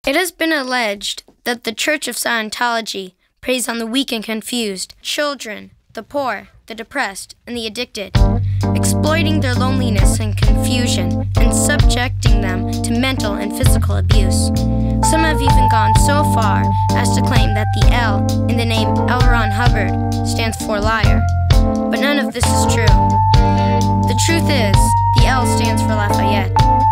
It has been alleged that the Church of Scientology preys on the weak and confused, children, the poor, the depressed, and the addicted, exploiting their loneliness and confusion and subjecting them to mental and physical abuse. Some have even gone so far as to claim that the L in the name L. Ron Hubbard stands for liar. But none of this is true. The truth is, the L stands for Lafayette.